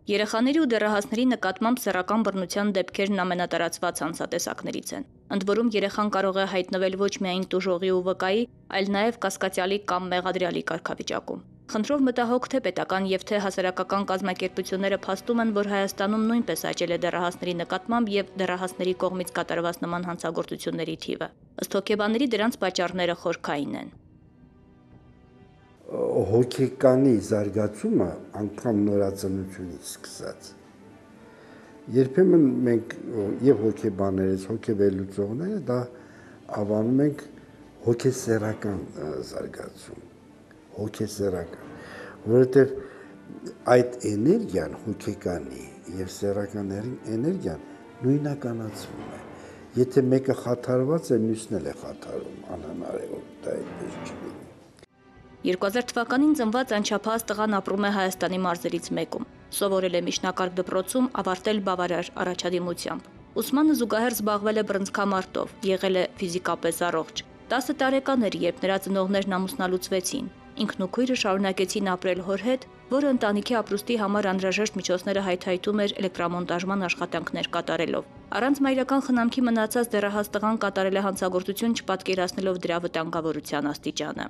Երեխաների ու դեռահասների նկատմամբ սեռական բռնության դեպքերն ամենատարածված հանցատեսակներից են։ Ընդ որում երեխան կարող է հայտնվել ոչ միայն տուժողի ու վկայի, այլ նաև կասկածյալի կամ մեղադրյալի կարգավիճակում։ Խնդրով մտահոգ թե պետական եւ թե հասարակական կազմակերպությունները փաստում են, որ Հայաստանում նույնպես աճել է դեռահասների նկատմամբ եւ դեռահասների կողմից կատարված նման հանցագործությունների թիվը։ Ըստ հոգեբանների դրանց պատճառները խորքային են։ Հոգեկանի զարգացումը անգամ նորածնությունից սկսած։ Երբեմն մենք եւ հոգեբաններս, հոգեվերլուծողները դա անվանում ենք հոգեսեռական զարգացում, հոգեսեռական, որովհետեւ այդ էներգիան հոգեկանի եւ սեռական էներգիան նույնականացվում է։ Եթե մեկը խաթարված է, մյուսն էլ է խաթարում, անհնար է որ դա այդպես չլինի։ 2000 թվականին ծնված անչափահաս տղան ապրում է Հայաստանի մարզերից մեկում։ Սովորել է միջնակարգ դպրոցում, ավարտել բավարար առաջադիմությամբ։ Ուսմանը զուգահեռ զբաղվել է բռնցքամարտով, եղել է ֆիզիկապես առողջ։ 10 տարեկան էր, երբ նրա ծնողներն ամուսնալուծվեցին։ Ինքն ու քույրը շարունակեցին ապրել հոր հետ, որը ընտանիքի ապրուստի համար անհրաժեշտ միջոցները հայթայթում էր էլեկտրամոնտաժման աշխատանքներ կատարելով։ Առանց մայրական խնամքի մնացած դեռահաս տղան կատարել է հանցագործություն, չպատկերացնելով դրա վտանգավորության աստիճանը։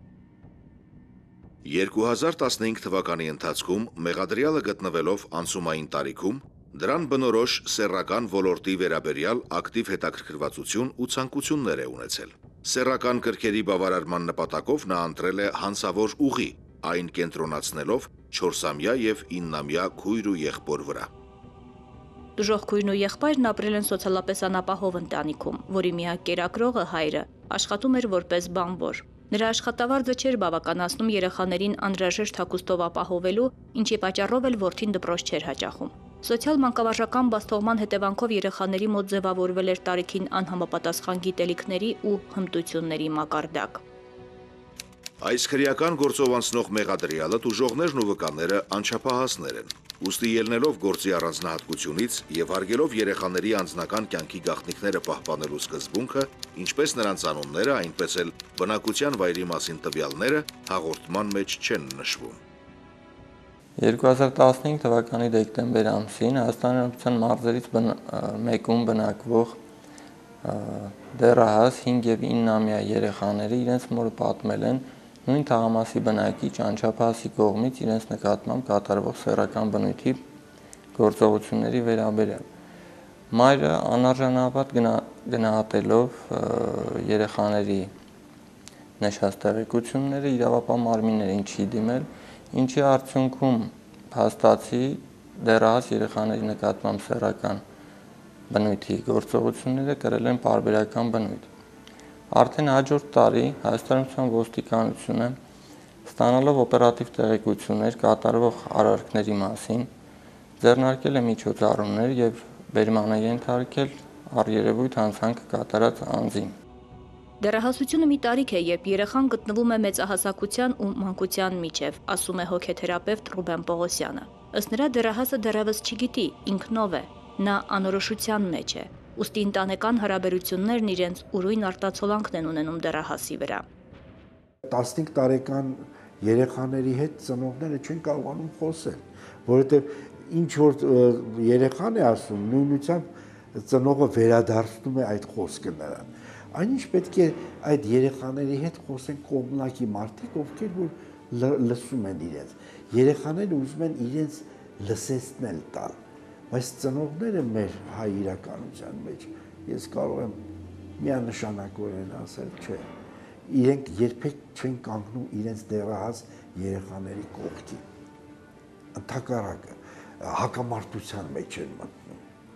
2015 թվականի ընթացքում մեղադրյալը գտնվելով անցումային տարիքում, դրան բնորոշ սեռական ոլորտի վերաբերյալ ակտիվ հետաքրքրվածություն ու ցանկություններ է ունեցել։ Սեռական կրքերի բավարարման նպատակով նա ընտրել է հանցավոր ուղի, այն կենտրոնացնելով 4-ամյա եւ 9-ամյա քույր ու եղբոր վրա։ Տուժող քույրն ու եղբայրն ապրել են սոցիալապես անապահով ընտանիքում, որի միակ կերակրողը հայրը աշխատում էր որպես բանվոր։ Նրա աշխատավարձը չէր բավականացնում երեխաներին անհրաժեշտ հագուստով ապահովելու, ինչի պատճառով էլ որդին դպրոց չէր հաճախում։ Սոցիալ մանկավարժական բաստողման հետևանքով երեխաների մոտ ձևավորվել էր տարիքին անհամապատասխան գիտելիքների ու հմտությունների մակարդակ։ Այս քրեական գործով անցնող մեղադրյալը տուժողներն ու վկաները անչափահասներ են։ Ուստի ելնելով գործի առանձնահատկությունից եւ հարգելով երեխաների անձնական կյանքի գաղտնիքները պահպանելու սկզբունքը, ինչպես նրանց անունները, այնպես էլ բնակության վայրի մասին տվյալները հաղորդման մեջ չեն նշվում։ 2015 թվականի դեկտեմբեր ամսին Հայաստանի Հանրապետության մարզերից մեկում բնակվող դեռահաս 5 եւ 9-ամյա երեխաները իրենց մորը պատմել են նույն թաղամասի բնակիչ անչափահասի կողմից իրենց նկատմամբ կատարվող սեռական բնույթի գործողությունների վերաբերյալ։ Մայրը անարժանապատ գնահատելով երեխաների նշած տեղեկությունները իրավապահ մարմիններին չի դիմել, ինչի արդյունքում փաստացի դեռահաս երեխաների նկատմամբ սեռական բնույթի գործողությունները կրել են պարբերական բնույթ։ Արդեն հաջորդ տարի Հայաստանի ոստիկանությունը ստանալով օպերատիվ տեղեկություններ կատարվող արարքների մասին ձեռնարկել է միջոցառումներ եւ վերման է ենթարկել առերևույթ հանցանք կատարած անձին։ Դեռահասությունը մի տարիք է, երբ երեխան գտնվում է մեծահասակության ու մանկության միջև, ասում է հոգեթերապևտ Ռուբեն Պողոսյանը։ Ըստ նրա դեռահասը դեռևս չգիտի, ինքնով է, նա անորոշության մեջ է։ Ուստի ընտանեկան հարաբերություններն իրենց ուրույն արտացոլանքն են ունենում դեռահասի վրա։ 15 տարեկան երեխաների հետ ծնողները չեն կարողանում խոսել, որովհետև ինչ որ երեխան է ասում, նույնությամբ ծնողը վերադարձնում է այդ խոսքը նրան։ Այնինչ պետք է այդ երեխաների հետ խոսեն կողմնակի մարդիկ, ովքեր որ լսում են իրենց։ Երեխաները ուզում են իրենց լսեցնել տալ, բայց ծնողները մեր հայ իրականության մեջ, ես կարող եմ միանշանակորեն ասել, չէ, իրենք երբեք չեն կանգնում իրենց դեռահաս երեխաների կողքի, ընդհակառակը հակամարտության մեջ են մտնում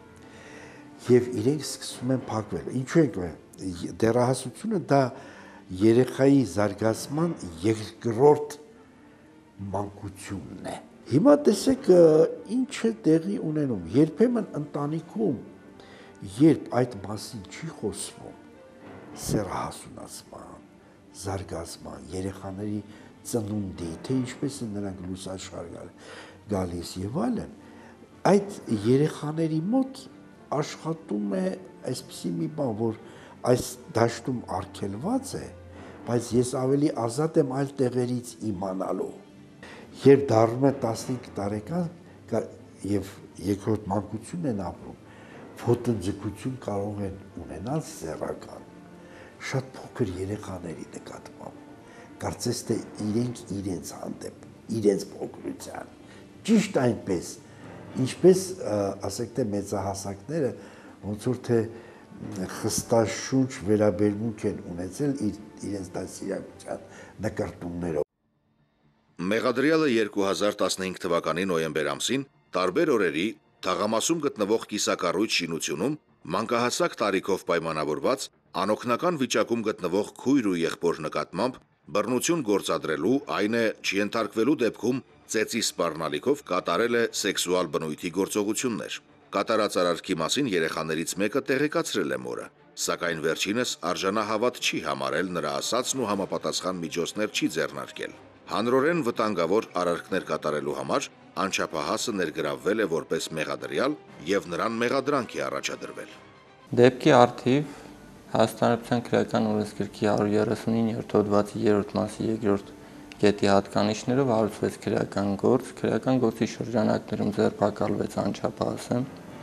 եւ իրենք սկսում են փակվել։ Ինչու ենք դեռահասությունը դա երեխայի զարգացման երկրորդ մանկությունն է։ Հիմա տեսեք ինչ է տեղի ունենում, երբեմն ընտանիքում, երբ այդ մասին չի խոսվում, սեռահասունացման, զարգացման, երեխաների ծնունդի, թե ինչպես են նրանք լուսաշխար գալիս եւ այլն, այդ երեխաների մոտ աշխատում է այսպիսի մի բան, որ այս դաշտում արգելված է, բայց ես ավելի ազատ եմ այլ տեղերից իմանալու։ Երբ դառնում է 15 տարեկան, եւ երկրորդ մանկությունն են ապրում, ոտնձգություն կարող են ունենալ սեռական շատ փոքր երեխաների նկատմամբ, կարծես թե իրենք իրենց հանդեպ, իրենց փոքրության, ճիշտ այնպես, ինչպես ասենք թե մեծահասակները ոնց որ թե խստաշունչ վերաբերմունք են ունեցել իրենց դասիրակության նկարտումներով։ Մեղադրյալը 2015 թվականի նոյեմբեր ամսին տարբեր օրերի թաղամասում գտնվող կիսակառույց շինությունում մանկահասակ տարիքով պայմանավորված անօգնական վիճակում գտնվող քույր ու եղբոր նկատմամբ բռնություն գործադրելու, այն է չենթարկվելու դեպքում ծեծի սպառնալիքով կատարել է սեքսուալ բնույթի գործողություններ։ Կատարած արարքի մասին երեխաներից մեկը տեղեկացրել է մորը, սակայն վերջինս արժանահավատ չի համարել նրա ասածն ու համապատասխան միջոցներ չի ձեռնարկել։ Հանրորեն վտանգավոր արարքներ կատարելու համար անչափահասը ներգրավվել է որպես մեղադրյալ եւ նրան մեղադրանք է առաջադրվել։ Դեպքի առթիվ Հայաստան քրեական օրենսգրքի 139-րդ հոդվածի 3-րդ մասի 2-րդ կետի հատկանիշներով հարուցվեց քրեական գործ, քրեական գործի շրջանակներում ձերբակալվեց անչափահասը,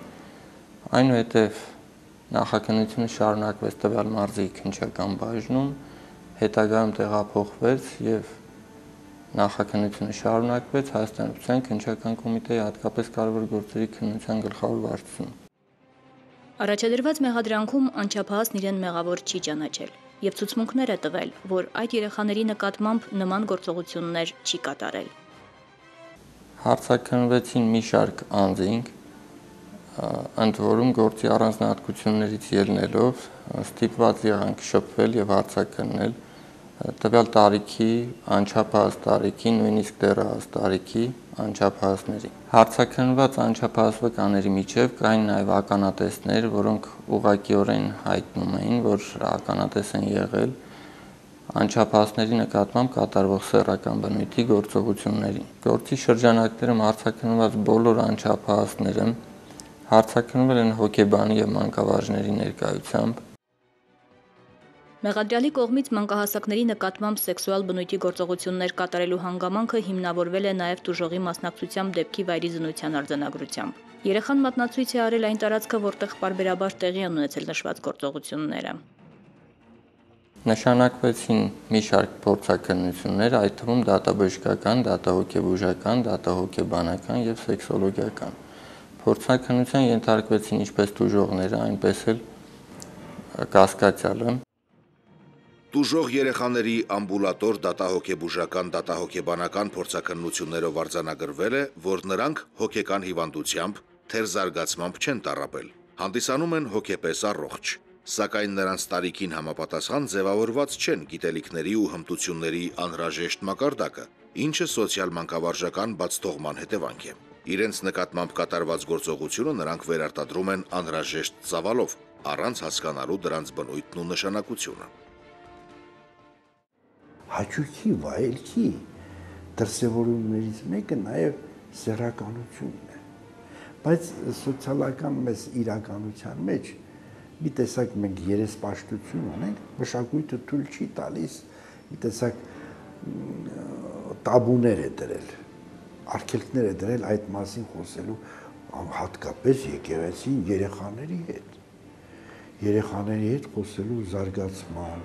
այնուհետև նախաքննությունը շարունակվեց տվյալ մարզի քննչական բաժնում, հետագայում տեղափոխվեց եւ նախաքննությունը շարունակվեց Հայաստան քննչական կոմիտեի հատկապես կարևոր գործերի քննության գլխավոր վարչությունում։ Առաջադրված մեղադրանքում անչափահասն իրեն մեղավոր չի ճանաչել եւ ցուցմունքներ է տվել, որ այդ երեխաների նկատմամբ նման գործողություններ չի կատարել։ Հարցաքննվեցին մի շարք անձինք, ընդ որում գործի առանձնահատկություններից ելնելով ստիպված եղան շփվել եւ հարցաքննել տվյալ տարիքի, անչափահաս տարիքի, նույնիսկ դեռահաս տարիքի անչափահասների։ Հարցաքննված անչափահաս վկաների միջև կային նաև ականատեսներ, որոնք ուղղակիորեն հայտնում էին, որ ականատես են եղել անչափահասների նկատմամբ կատարվող սեռական բնույթի գործողություններին։ Գործի շրջանակներում հարցաքննված բոլոր անչափահասները հարցաքննվել են հոգեբանի եւ մանկավարժների ներկայությամբ։ Մեղադրյալի կողմից մանկահասակների նկատմամբ սեքսուալ բնույթի գործողություններ կատարելու հանգամանքը հիմնավորվել է նաև տուժողի մասնակցությամբ դեպքի վայրի զննության արձանագրությամբ։ Երեխան մատնացույց է արել այն տարածքը, որտեղ պարբերաբար տեղի են ունեցել նշված գործողությունները։ Նշանակվեցին մի շարք փորձաքննություններ, այդ թվում դատաբժշկական, դատահոգեբուժական, դատահոգեբանական եւ սեքսոլոգիական։ Փորձաքննության ենթարկվեցին ինչպես տուժողները, այնպես էլ կասկածյալը։ Տուժող երեխաների ամբուլատոր դատահոգեբուժական դատահոգեբանական փորձաքննություններով արձանագրվել է, որ նրանք հոգեկան հիվանդությամբ, թերզարգացմամբ չեն տառապել, հանդիսանում են հոգեպես առողջ, սակայն նրանց տարիքին համապատասխան ձևավորված չեն գիտելիքների ու հմտությունների անհրաժեշտ մակարդակը, ինչը սոցիալ մանկավարժական բացթողման հետևանք է։ Իրենց նկատմամբ կատարված գործողությունը նրանք վերարտադրում են անհրաժեշտ ծավալով, առանց հասկանալու դրանց բնույթն ու նշանակությունը։ Հաճույքի վայելքի դրսևորումներից մեկը նաև սեռականությունն է, բայց սոցիալական մեծ իրականության մեջ մի տեսակ մենք երեսպաշտություն ունենք, մշակույթը թույլ չի տալիս, մի տեսակ տաբուներ է դրել, արգելքներ է դրել այդ մասին խոսելու, հատկապես եկեղեցին երեխաների հետ խոսելու զարգացման,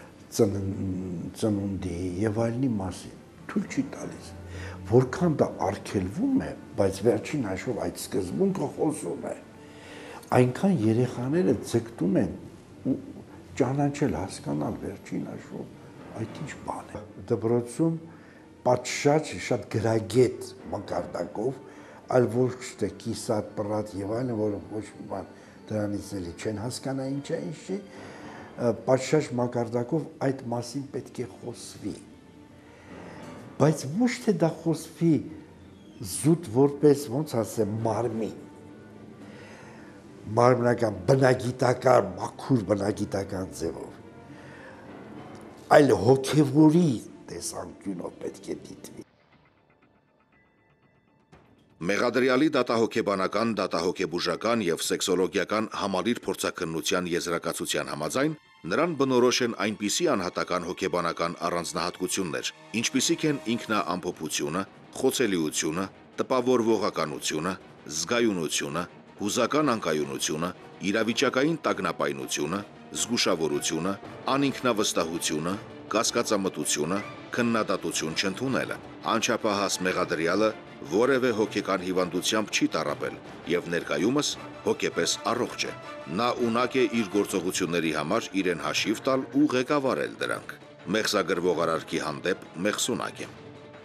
ծնունդի եւ այլնի մասին թույլ չի տալիս, որքան դա արգելվում է, բայց վերջին հաշվով այդ սկզբունքը խոսում է, այնքան երեխաները ձգտում են ու ճանաչել, հասկանալ վերջին հաշվով այդ ինչ բան է։ Դպրոցում պատշաճ շատ գրագետ մակարդակով, այլ ոչ թե կիսատ, պռատ եւ այլն, որը ոչ մի բան դրանից էլի չեն հասկանա ինչ է, ինչ չի, պատշաճ մակարդակով այդ մասին պետք է խոսվի, բայց ոչ թե դա խոսվի զուտ որպես ոնց ասեմ մարմնական բնագիտական, մաքուր բնագիտական ձևով, այլ հոգևորի տեսանկյունով պետք է դիտվի։ Մեղադրյալի դատահոգեբանական, դատահոգեբուժական եւ սեքսոլոգիական համալիր փորձաքննության եզրակացության համաձայն նրան բնորոշ են այնպիսի անհատական հոգեբանական առանձնահատկություններ, ինչպիսիք են ինքնաամփոփությունը, խոցելիությունը, տպավորվողականությունը, զգայունությունը, հուզական անկայունությունը, իրավիճակային տագնապայնությունը, զգուշավորությունը, անինքնավստահությունը, կասկածամտությունը, քննադատություն չընդունելը, անչափահաս մեղադրյալը որևէ հոգեկան հիվանդությամբ չի տառապել եւ ներկայումս հոգեպես առողջ է։ Նա ունակ է իր գործողությունների համար իրեն հաշիվ տալ ու ղեկավարել դրանք։ Մեղսագրվող արարքի հանդեպ մեղսունակ է։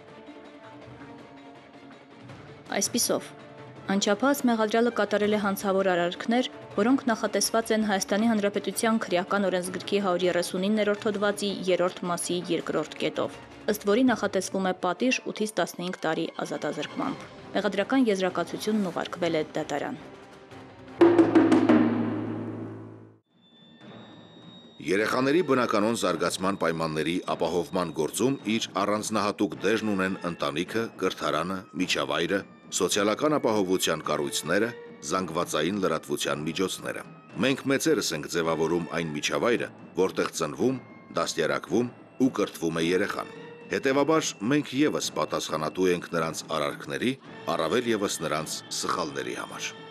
Այսպիսով, անչափահաս մեղադրյալը կատարել է հանցավոր արարքներ, որոնք նախատեսված են Հայաստանի Հանրապետության քրեական օրենսգրքի 139-րդ հոդվածի 3-րդ մասի 2-րդ կետով, ըստ որի նախատեսվում է պատիժ 8-ից 15 տարի ազատազրկմամբ։ Մեղադրական եզրակացությունն ուղարկվել է դատարան։ Երեխաների բնականոն զարգացման պայմանների ապահովման գործում իր առանձնահատուկ դերն ունեն ընտանիքը, կրթարանը, միջավայրը, սոցիալական ապահովության կառույցները, զանգվածային լրատվության միջոցները։ Մենք մեծերս ենք ձևավորում այն միջավայրը, որտեղ ծնվում, դաստիարակվում ու կրթվում է երեխան։ Հետևաբար մենք եւս պատասխանատու ենք նրանց արարքների, առավել եւս նրանց սխալների համար։